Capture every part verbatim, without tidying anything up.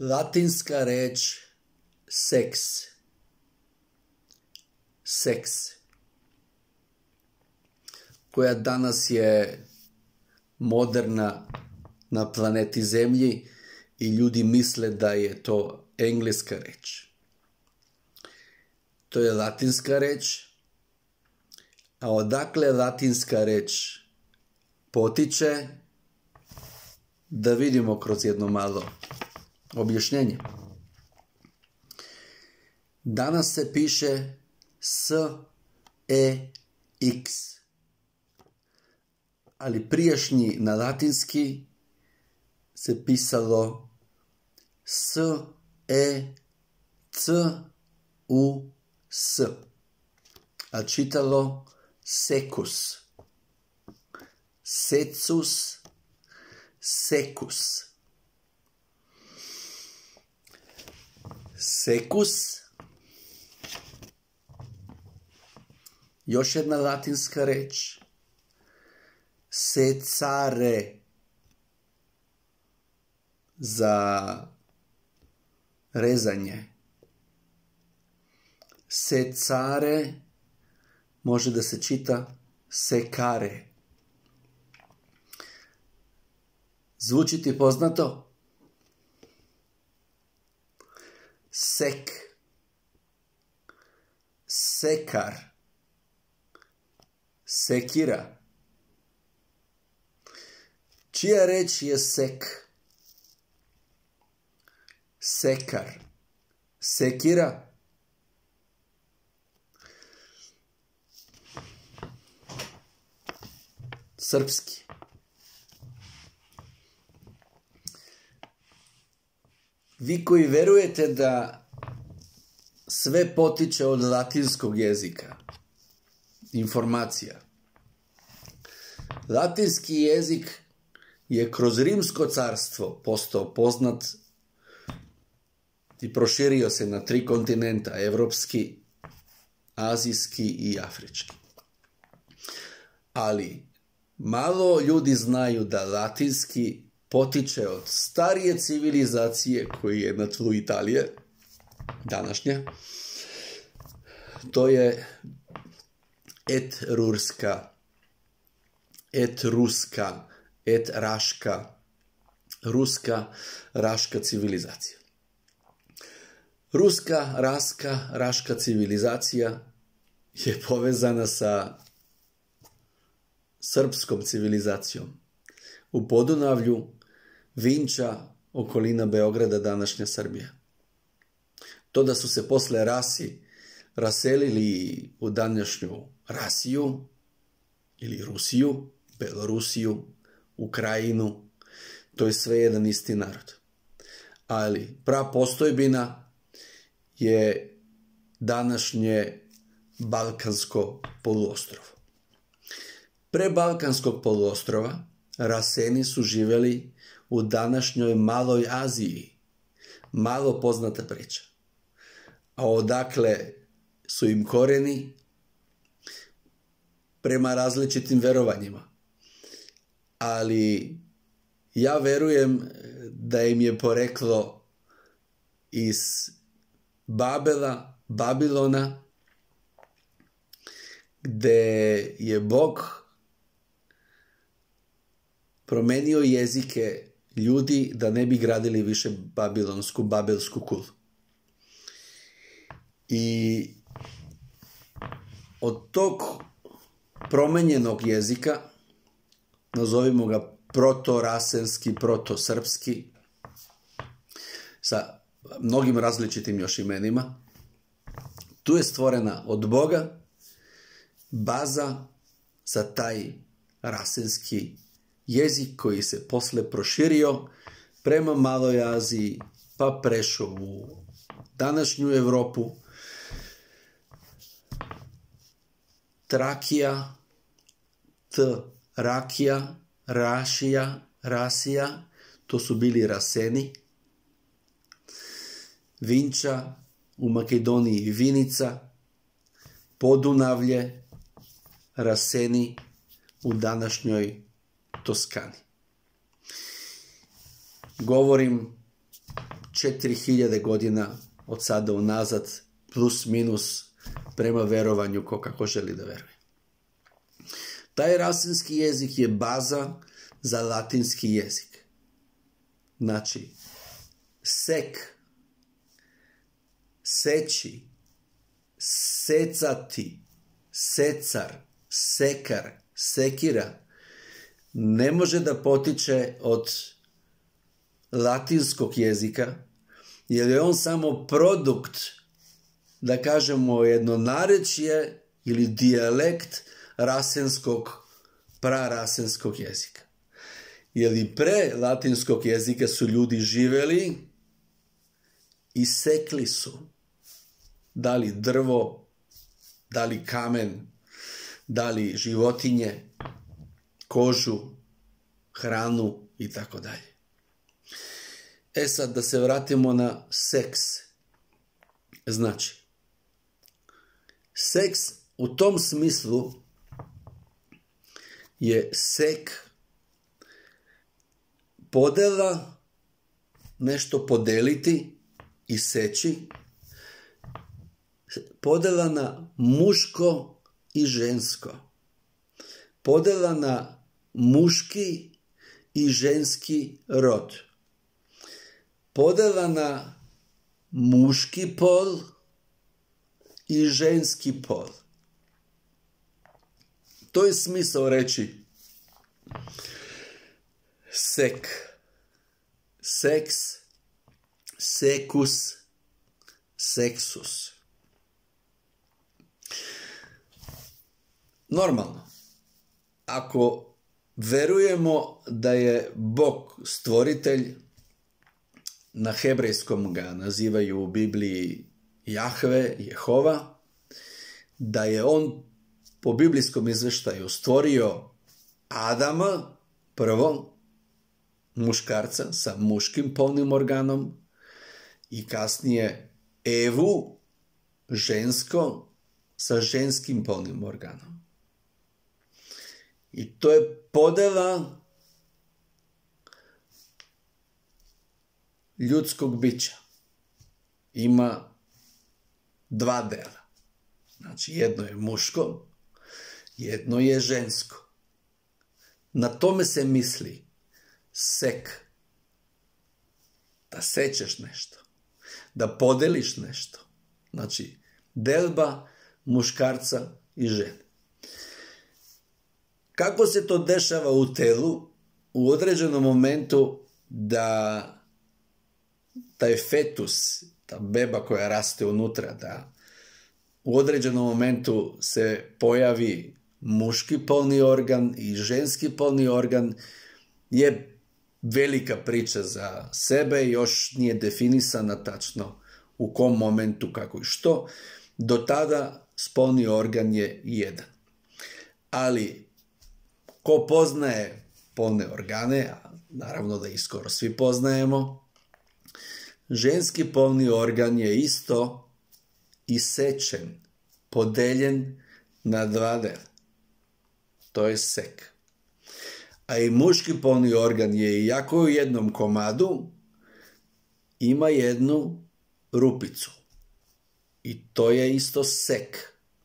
Latinska reč seks. Seks. Koja danas je moderna na planeti Zemlji i ljudi misle da je to engleska reč. To je latinska reč, a odakle latinska reč potiče, da vidimo kroz jedno malo objašnjenje. Danas se piše S E X, ali prijašnji na latinski se pisalo S E C U S, a čitalo secus. Secus, secus. Secus, još jedna latinska reč, secare, za rezanje. Secare može da se čita secare. Zvuči ti poznato? Sek, sekar, sekira. Čija reč je sek? Sekar, sekira. Srpski. Vi koji verujete da sve potiče od latinskog jezika, informacija. Latinski jezik je kroz Rimsko carstvo postao poznat i proširio se na tri kontinenta, evropski, azijski i afrički. Ali malo ljudi znaju da latinski potiče od starije civilizacije koji je na tlu Italije, današnja. To je etrurska, etruska, etraška, ruska, raška civilizacija. Ruska, raska, raška civilizacija je povezana sa srpskom civilizacijom. U Podunavlju, Vinča, okolina Beograda, današnja Srbija. To da su se posle Rasi raselili u današnju Rasiju ili Rusiju, Belorusiju, Ukrajinu, to je sve jedan isti narod. Ali prapostojbina je današnje Balkansko poluostrvo. Pre Balkanskog poluostrova Raseni su živeli u današnjoj Maloj Aziji. Malo poznata priča. A odakle su im koreni? Prema različitim verovanjima. Ali ja verujem da im je poreklo iz Babela, Babilona, gde je Bog promenio jezike ljudi da ne bi gradili više babilonsku, babelsku kulu. I od tog promenjenog jezika, nazovimo ga protorasenski, protosrpski, sa mnogim različitim još imenima, tu je stvorena od Boga baza za taj rasenski jezik koji se posle proširio prema Maloj Aziji, pa prešao u današnju Evropu. Trakija, T, Rakija, Rašija, Rasija, to su bili Raseni. Vinča, u Makedoniji Vinica, Podunavlje, Raseni u današnjoj Toskani. Govorim četiri hiljade godina od sada unazad, plus minus, prema verovanju ko kako želi da veruje. Taj rasinski jezik je baza za latinski jezik. Znači, sek, seći, secati, secar, sekar, sekira ne može da potiče od latinskog jezika, jer je on samo produkt, da kažemo jedno narečje ili dijalekt rasenskog, prarasenskog jezika. Jer i pre latinskog jezika su ljudi živeli i sekli su. Da li drvo, da li kamen, da li životinje, kožu, hranu i tako dalje. E sad da se vratimo na seks. Znači, seks u tom smislu je sek, podela, nešto podeliti i seći, podela na muško i žensko, podela na muški i ženski rod, podela na muški pol i ženski pol. To je smisao reći sek, seks, sekus, seksus. Normalno, ako verujemo da je Bog stvoritelj, na hebrejskom ga nazivaju u Bibliji Jahve, Jehova, da je on po biblijskom izveštaju stvorio Adama, prvo, muškarca sa muškim polnim organom, i kasnije Evu, žensko, sa ženskim polnim organom. I to je podela ljudskog bića. Ima dva dela. Znači, jedno je muško, jedno je žensko. Na tome se misli sek. Da sećeš nešto. Da podeliš nešto. Znači, delba muškarca i žene. Kako se to dešava u telu? U određenom momentu da taj fetus, ta beba koja raste unutra, da u određenom momentu se pojavi muški polni organ i ženski polni organ, je velika priča za sebe, još nije definisana tačno u kom momentu, kako i što. Do tada spolni organ je jedan. Ali ko poznaje polne organe, a naravno da ih skoro svi poznajemo, ženski polni organ je isto isečen, podeljen na dva dela. To je sek. A i muški polni organ je, iako u jednom komadu, ima jednu rupicu. I to je isto sek.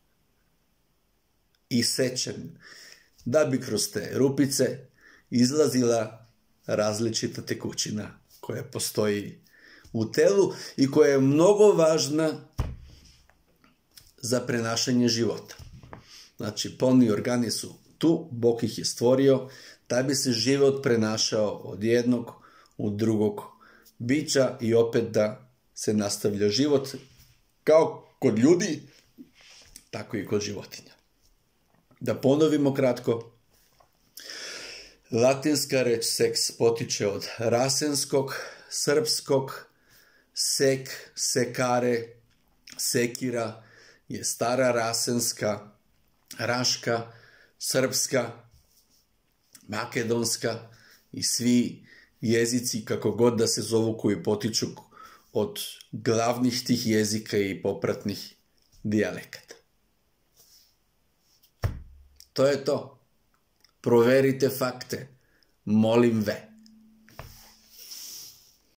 Isečen. Da bi kroz te rupice izlazila različita tekućina koja postoji u telu i koja je mnogo važna za prenašanje života. Znači, polni organi su tu, Bog ih je stvorio, da bi se život prenašao od jednog u drugog bića i opet da se nastavlja život kao kod ljudi, tako i kod životinja. Da ponovimo kratko, latinska reč seks potiče od rasenskog, srpskog, sek, sekare, sekira je stara rasenska, raška, srpska, makedonska i svi jezici kako god da se zovu koji potiču od glavnih tih jezika i popratnih dijalekata. To je to. Proverite fakte. Molim ve.